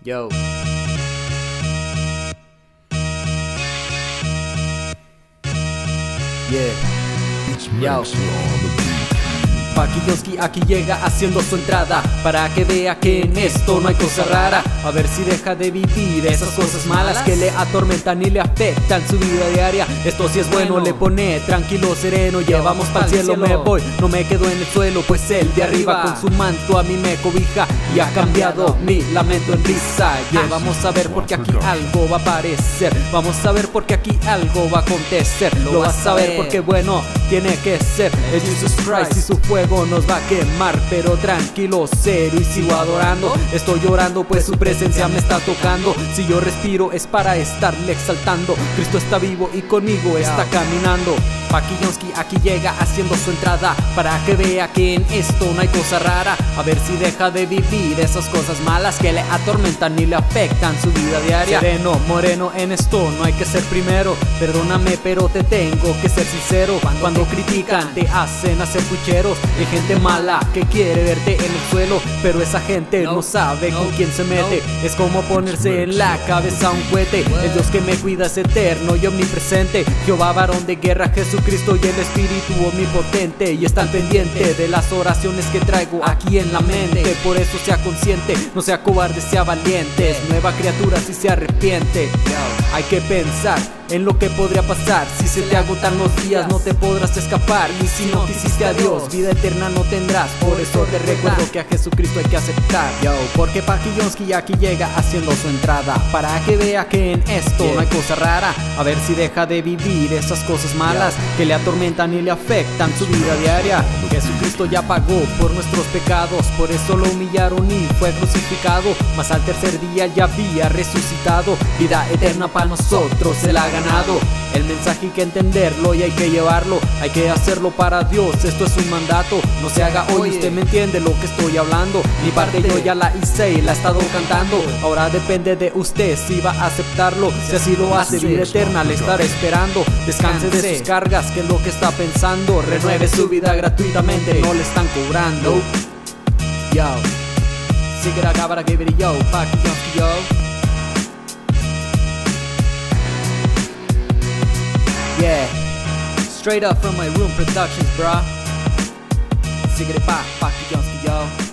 Yo. Yeah. Yo. Paquillonsky aquí llega haciendo su entrada para que vea que en esto no hay cosa rara. A ver si deja de vivir esas cosas malas que le atormentan y le afectan su vida diaria. Esto sí es bueno, le pone tranquilo, sereno. Llevamos pa'l cielo, me voy, no me quedo en el suelo, pues el de arriba con su manto a mí me cobija y ha cambiado mi lamento en risa. Vamos a ver porque aquí algo va a aparecer, vamos a ver porque aquí algo va a acontecer. Lo vas a ver porque bueno, tiene que ser el Jesus Christ y su fuego nos va a quemar. Pero tranquilo, serio y sigo adorando. Estoy llorando pues su presencia me está tocando. Si yo respiro es para estarle exaltando. Cristo está vivo y conmigo está caminando. Paquillonsky aquí llega haciendo su entrada para que vea que en esto no hay cosa rara. A ver si deja de vivir esas cosas malas que le atormentan y le afectan su vida diaria. Sereno, moreno, en esto no hay que ser primero. Perdóname pero te tengo que ser sincero. Cuando critican te hacen hacer pucheros. Hay gente mala que quiere verte en el suelo, pero esa gente no sabe con quién se mete. Es como ponerse en la cabeza un cohete. El Dios que me cuida es eterno y omnipresente. Jehová varón de guerra, Jesucristo y el Espíritu omnipotente. Y están pendiente de las oraciones que traigo aquí en la mente. Por eso sea consciente, no sea cobarde, sea valiente. Es nueva criatura si se arrepiente. Hay que pensar en lo que podría pasar. Si se te agotan los días no te podrás escapar. Y si no quisiste a Dios, vida eterna no tendrás. Por eso te recuerdo que a Jesucristo hay que aceptar. Porque Paquillonsky aquí llega haciendo su entrada para que vea que en esto no hay cosa rara. A ver si deja de vivir esas cosas malas que le atormentan y le afectan su vida diaria. Jesucristo ya pagó por nuestros pecados, por eso lo humillaron y fue crucificado. Mas al tercer día ya había resucitado. Vida eterna para nosotros Él ha ganado. El mensaje hay que entenderlo y hay que llevarlo. Hay que hacerlo para Dios, esto es un mandato. No se haga hoy, usted me entiende lo que estoy hablando. Mi parte yo ya la hice y la he estado cantando. Ahora depende de usted si va a aceptarlo. Si así lo hace, vida eterna le estará esperando. Descanse de sus cargas, que es lo que está pensando. Renueve su vida gratuitamente, no le están cobrando. Yo, Sigara Gabara give it yo, Paquillonsky yo. Yeah, straight up from my room productions, bruh. Sigara Paquillonsky yo.